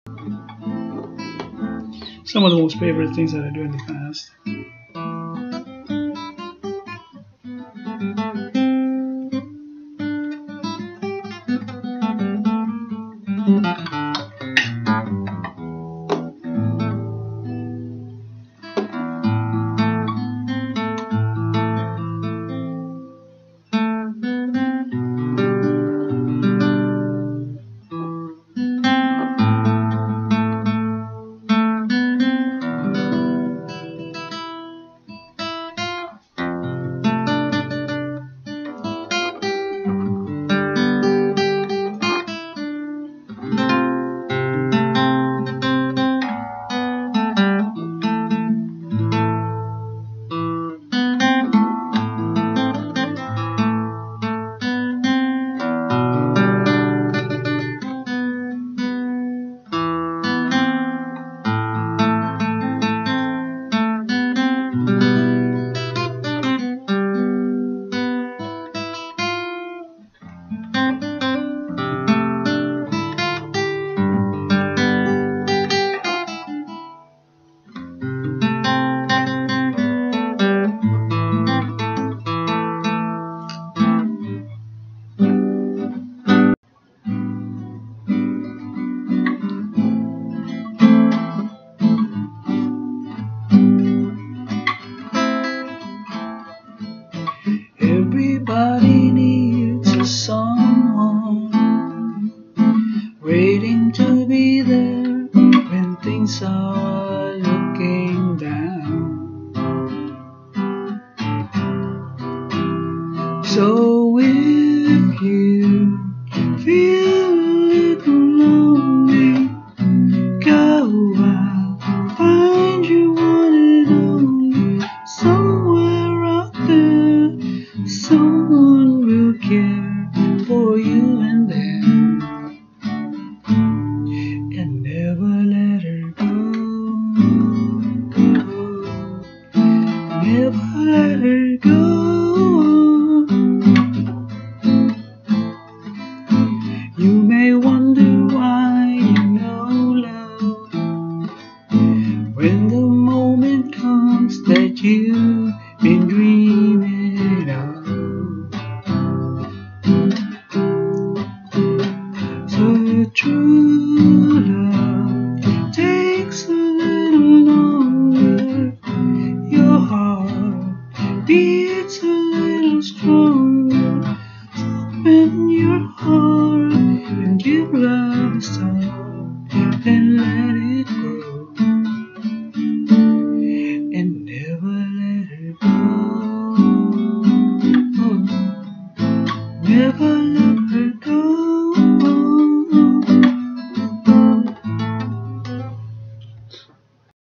Some of the most favorite things that I do in the past. Everybody needs a someone waiting to be there when things are looking down. So if you feel a little lonely, go out, find your one and only. Somewhere out there, someone will care for you and them, and never let her go. Never let her go. You may wonder why you know love when the moment comes that you've been dreaming of. So true love takes a little longer. Your heart beats a little stronger. Open your heart and give love a start, and let it go, and never let her go. Never let